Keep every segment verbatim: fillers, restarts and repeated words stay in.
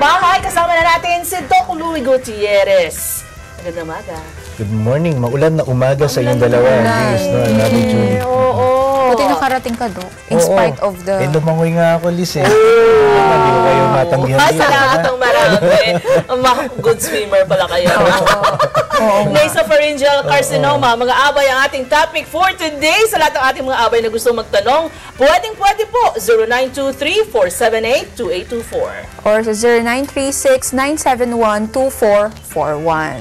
bahay, kasama na natin si Doc Louie Gutierrez. Magandang umaga. Good morning. Maulan na umaga sa inyong dalawa. Yes, no, Nabi Julie. Oo, oo. Buti nakarating ka, Doc. In Oo. spite of the... Eh, lumangoy nga ako, Liz, eh. Hindi ko kayo matanggihan Ah, dito. salamat ang marami. Ang mga good swimmer pala kayo. Nasopharyngeal carcinoma, mga abay ang ating topic for today. Sa lahat ng ating mga abay na gusto magtanong, pwedeng-pwede po, zero nine two three, four seven eight, two eight two four. Or sa zero nine three six, nine seven one, two four four one.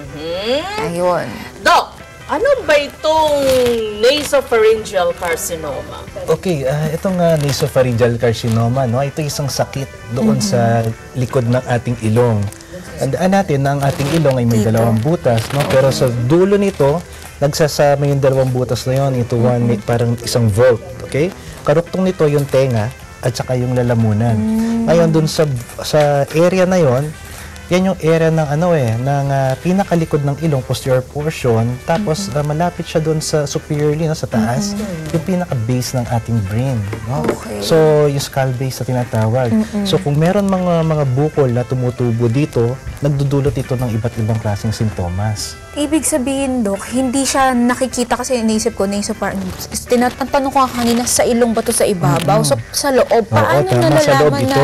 Ayun. Doc, ano ba itong nasopharyngeal carcinoma? Okay, uh, itong uh, nasopharyngeal carcinoma, no, ito isang sakit doon sa likod ng ating ilong. Tandaan natin na ang ating ilong ay may dalawang butas, no? Pero sa dulo nito, nagsasama yung dalawang butas na yun into one, may parang isang vault, okay? Karuktong nito yung tenga at saka yung lalamunan. Ngayon, dun sa, sa area na yon, yan yung area ng ano eh, ng uh, pinakalikod ng ilong, posterior portion, tapos uh, malapit siya doon sa superiorly, no, sa taas, yung pinaka-base ng ating brain. No? Okay. So, yung skull base na tinatawag. So, kung meron mga mga bukol na tumutubo dito, nagdudulot ito ng iba't ibang klaseng sintomas. Ibig sabihin, Doc, hindi siya nakikita kasi naisip ko, naisip parang, tinatanong ko kanina, sa ilong ba to sa ibabaw? So, sa loob, paano Oo, tama, sa loob nalalaman na ito.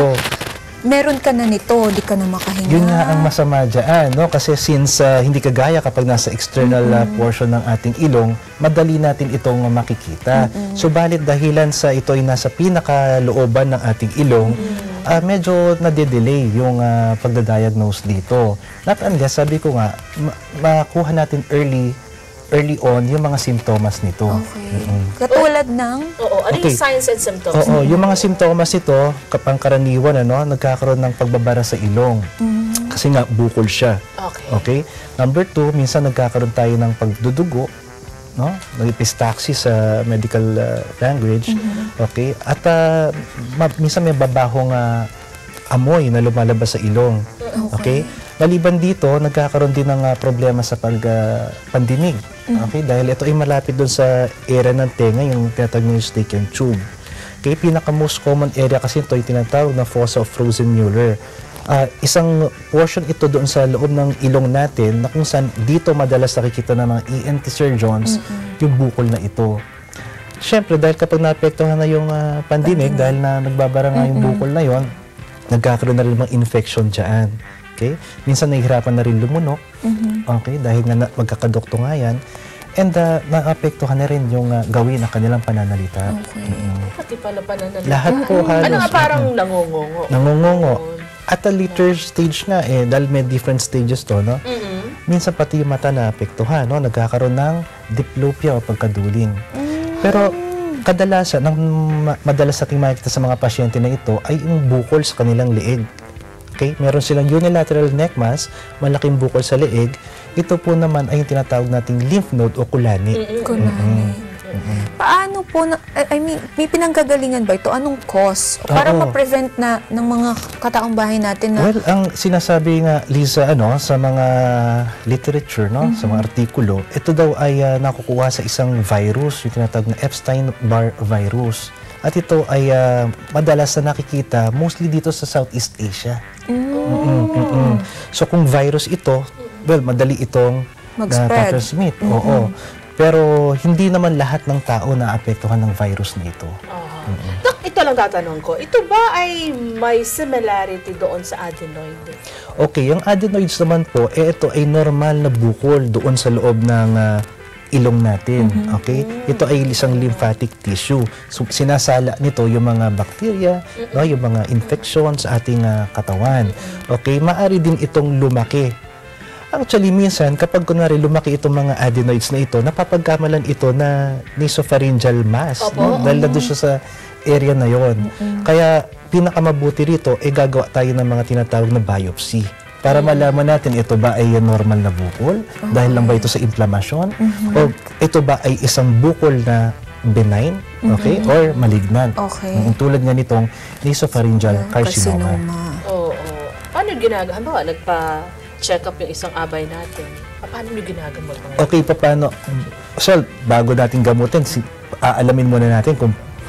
meron ka na nito, di ka na makahinga? Yun nga ang masama dyan, no? Kasi since uh, hindi kagaya kapag nasa external uh, portion ng ating ilong, madali natin itong uh, makikita. Mm-hmm. Subalit dahilan sa ito ay nasa pinakalooban ng ating ilong, mm-hmm. uh, medyo nade-delay yung uh, pagdadiagnose dito. Not unless, sabi ko nga, ma- makuha natin early early on yung mga simptomas nito. Okay. Mm-hmm. Katulad ng... Oo, ano Okay. yung signs and symptoms? Oo, yung mga simptomas ito, kapangkaraniwan, ano, nagkakaroon ng pagbabara sa ilong. Mm. Kasi nga, bukol siya. Okay. Okay? Number two, minsan nagkakaroon tayo ng pagdudugo, no? Nag-epistaxis sa medical uh, language. Mm-hmm. Okay? At uh, ma- minsan may babahong uh, amoy na lumalabas sa ilong. Okay? Maliban dito, nagkakaroon din ng uh, problema sa pag-pandinig. Uh, okay? Dahil ito ay malapit doon sa area ng tenga, yung tinatawag na Eustachian tube. Okay? Pinaka-most common area kasi ito ay tinatawag na fossa of Rosen-Muller. Uh, isang portion ito doon sa loob ng ilong natin na kung saan dito madalas nakikita ng mga E N T surgeons mm-hmm. yung bukol na ito. Siyempre, dahil kapag naapektuhan na yung uh, pandinig, mm-hmm. dahil na nagbabara nga yung bukol na yon, nagkakaroon na rin mga infection dyan. Okay? Minsan nahihirapan na rin lumunok. Mm-hmm. Okay? Dahil nga na, magkakadokto nga yan. And uh, naapektuhan na rin yung uh, gawin ng kanilang pananalita. Okay. Mm-hmm. Pati pala pananalita. Lahat po halos. Ano nga parang nangungungo? Nangungungo. At a later stage nga eh, dahil may different stages to, no? Mm-hmm. Minsan pati yung mata naapektuhan, no? Nagkakaroon ng diplopia o pagkaduling. Mm. Pero kadalasan, ang ma- madalas nating makikita sa mga pasyente na ito ay yung bukol sa kanilang leeg. Okay? Meron silang unilateral neck mass, malaking bukol sa leeg. Ito po naman ay yung tinatawag nating lymph node o kulani. Mm-hmm. Kunani. Mm-hmm. Paano po, na, I mean, may pinanggagalingan ba ito? Anong cause? Para Oo. ma-prevent na ng mga kataong bahay natin na... Well, ang sinasabi nga, Lisa, ano, sa mga literature, no, sa mga artikulo, ito daw ay uh, nakukuha sa isang virus, yung tinatawag na Epstein-Barr virus. At ito ay uh, madalas na nakikita mostly dito sa Southeast Asia. Mm. Mm-mm, mm-mm. So kung virus ito, well, madali itong Mag-spread. transmit. Oo. Pero hindi naman lahat ng tao na apektuhan ng virus na ito. Uh, Dok, ito lang tatanong ko. Ito ba ay may similarity doon sa adenoid? Okay, yung adenoids naman po, eh, ito ay normal na bukol doon sa loob ng uh, ilong natin. Mm-hmm. Okay? Ito ay isang lymphatic tissue. So, sinasala nito yung mga bacteria, mm-hmm. no, yung mga infection sa ating uh, katawan. Okay? Maari din itong lumaki. Actually, minsan, kapag kunwari lumaki itong mga adenoids na ito, napapagkamalan ito na nasopharyngeal mass. No? Dahil na doon siya sa area na yon. Mm-hmm. Kaya, pinakamabuti rito, eh, gagawa tayo ng mga tinatawag na biopsy. Para malaman natin ito ba ay normal na bukol, okay. dahil lang ba ito sa inflammation, mm-hmm. o ito ba ay isang bukol na benign, okay, mm-hmm. or malignant. Okay. Um, tulad nga nitong nasopharyngeal Yeah, carcinoma. carcinoma. Oo. oo. Paano yung ginagawa? Ba, nagpa-check up yung isang abay natin. Paano yung ginagawa? Okay, paano? So, bago natin gamutin, si, aalamin muna natin kung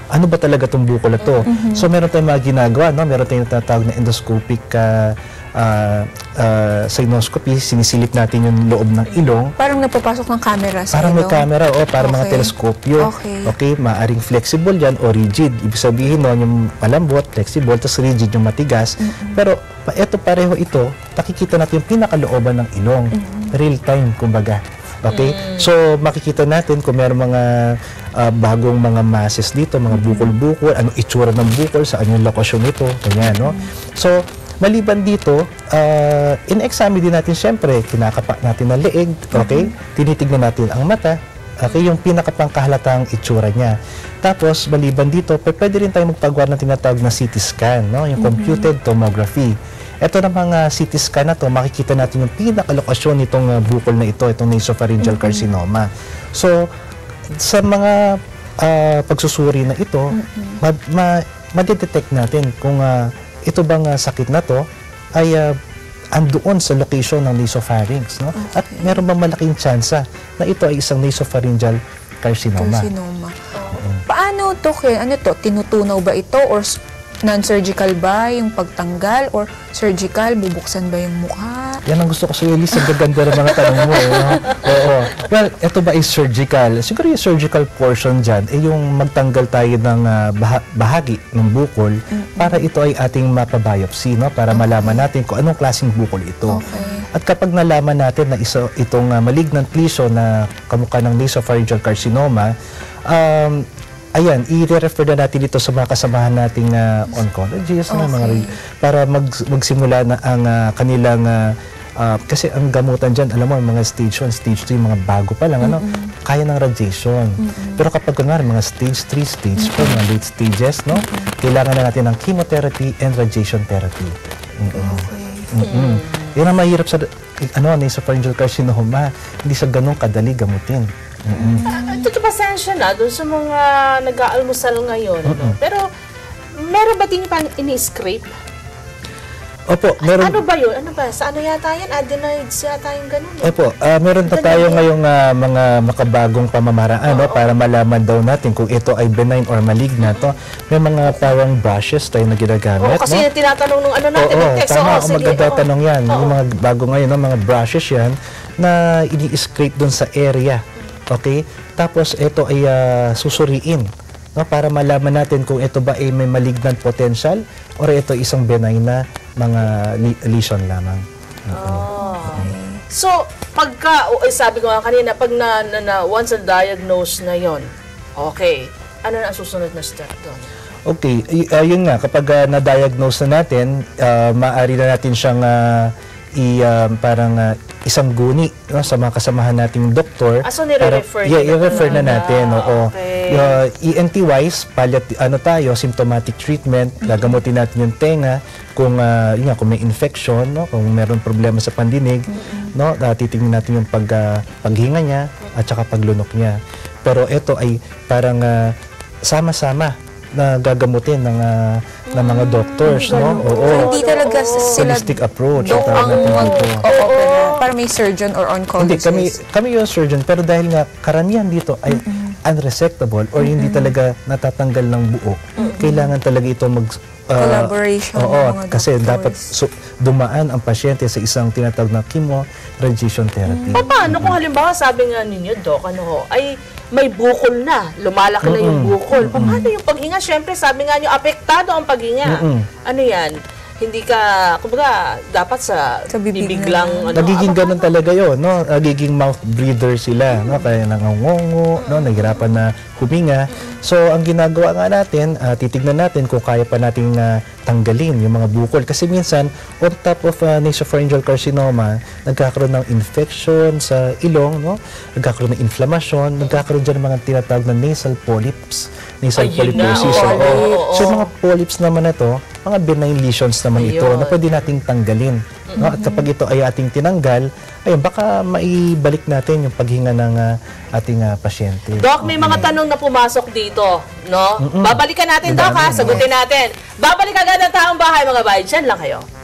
ano ba talaga itong bukol na to. So meron tayong mga ginagawa, no? Meron tayong tinatawag na endoscopic uh, uh, uh, sinoscopy, sinisilip natin yung loob ng ilong. Parang napapasok ng camera sa Parang may ilong? camera, o parang mga Okay. teleskopyo. Okay. Okay, maaring flexible yan o rigid. Ibig sabihin nun, yung malambot, flexible, tapos rigid yung matigas. Pero pa, eto pareho ito, nakikita natin yung pinakalooban ng ilong. Real time, kumbaga. Okay? So, makikita natin kung meron mga ah, bagong mga masses dito, mga bukol-bukol, anong itsura ng bukol, saan yung lokasyon nito, ganyan, no? So, maliban dito, uh, in-examine din natin, syempre, kinakapak natin ang leeg, okay? Tinitignan natin ang mata, okay? Yung pinakapangkahalatang itsura niya. Tapos, maliban dito, p- pwede rin tayo magpagawa ng tinatawag na C T scan, no? Yung computed tomography. Ito na mga C T scan na to, makikita natin yung pinakalokasyon nitong uh, bukol na ito, itong nasopharyngeal carcinoma. So, sa mga uh, pagsusuri na ito, ma, ma, madidetect natin kung uh, ito bang uh, sakit na to ay uh, andoon sa location ng nasopharynx, no? At meron bang malaking tsansa na ito ay isang nasopharyngeal carcinoma. Carcinoma. Paano to, Ken? Ano to? Tinutunaw ba ito or s- non-surgical ba yung pagtanggal or surgical? Bubuksan ba yung mukha? Yan ang gusto ko sa iyo, Liz. Ang gaganda ng mga tanong mo. Eh, no? Oo. Well, ito ba is surgical? Siguro yung surgical portion dyan, eh yung magtanggal tayo ng uh, baha- bahagi ng bukol para ito ay ating mapabiopsy, no? Para malaman natin kung anong klaseng bukol ito. Okay. At kapag nalaman natin na isa, itong uh, malignant lesion na kamukha ng nasopharyngeal carcinoma, um, ayan, i-refer na natin dito sa mga kasamahan nating uh, oncologists, no, mga, Okay. para mag, magsimula na ang uh, kanilang, uh, uh, kasi ang gamutan dyan, alam mo, mga stage one, stage two, mga bago pa lang, ano, kaya ng radiation. Pero kapag kunwari, mga stage three, stage four, mga late stages, no, kailangan na natin ng chemotherapy and radiation therapy. Mm-mm. Mm-mm. Yan ang mahirap sa, ano, nasopharyngeal carcinoma, hindi sa ganun kadali gamutin. Mm-mm. Ito pasensya na doon sa mga nag-aalmusal ngayon. Ano? Pero, meron ba din pang ini-scrape? Opo, meron. Ano ba yun? Ano ba? Sa ano yata yan? Adenoids yata yung ganun. Eh. Opo, ah, meron pa tayo ngayong ah, mga makabagong pamamaraan, no, para malaman daw natin kung ito ay benign or malignant. No? May mga parang brushes tayo na ginagamit. Oo, kasi no? yung tinatanong nung ano natin, Oo, ng text. tama, Oo, ang sige, maganda oo. tanong yan. Oo. Yung mga bago ngayon, no, mga brushes yan na ini-scrape doon sa area. Okay? Tapos ito ay ah, susuriin, no, para malaman natin kung ito ba ay may malignant potential or ito ay isang benign na mga li- lesion lamang. Oh. So, pagka, o, eh, sabi ko nga kanina, pag na, na, na once na diagnose na yon, okay, ano na ang susunod na step doon? Okay, y- uh, yun nga, kapag uh, na-diagnose na natin, uh, maaari na natin siyang uh, i, um, parang uh, isang guni, no, sa mga kasamahan nating doktor. Ah, so nire-refer Para- Yeah, nila i-refer na muna. natin. Oo. Okay. Uh, E N T-wise, palliat- ano tayo, symptomatic treatment, gagamutin natin yung tenga, kung, uh, yun nga, kung may infection, no, kung meron problema sa pandinig, no, uh, titingnan natin yung pag, uh, paghinga niya at saka paglunok niya. Pero ito ay parang uh, sama-sama na gagamutin ng, uh, ng mga doctors, no? Oo. So, hindi talaga sila Holistic approach. Dok ang tawag ang natin dito. mag-opera. Para may surgeon or Hindi, oncologist. kami, kami yung surgeon, pero dahil nga karamihan dito ay unresectable or hindi talaga natatanggal ng buo, kailangan talaga ito mag... ah, Collaboration ng Oo, mga kasi doctors. dapat su- dumaan ang pasyente sa isang tinatawag na chemo radiation therapy. Pa- Paano kung halimbawa sabi nga ninyo, Doc, ano ho, ay may bukol na, lumalaki na yung bukol. Paano yung paghinga? Siyempre, sabi nga nyo, apektado ang paghinga. Mm-mm. Ano yan? Hindi ka, kumbaga, dapat sa, Sa bibig bibig na. lang. Ano, Nagiging ah, ganun talaga yun, no? Nagiging mouth breather sila, no? Kaya nangangongo, no? Nahihirapan na huminga. So, ang ginagawa nga natin, ah, titignan natin kung kaya pa nating ah, tanggalin yung mga bukol. Kasi minsan, on top of uh, nasopharyngeal carcinoma, nagkakaroon ng infection sa ilong, no? Nagkakaroon ng inflammation, nagkakaroon dyan ng mga tinatawag na nasal polyps, nasal Ayun na, polyposis. oo, oo. oo, oo. So, yung mga polyps naman na to, mga benign lesions naman ito Ayun. na pwede nating tanggalin. No? At kapag ito ay ating tinanggal, ayun, baka maibalik natin yung paghinga ng ah, ating ah, pasyente. Doc, may mga tanong na pumasok dito, no? Babalikan natin, Doc, ha? Sagutin natin. Babalik agad ang taong bahay, mga bayan. Diyan lang kayo.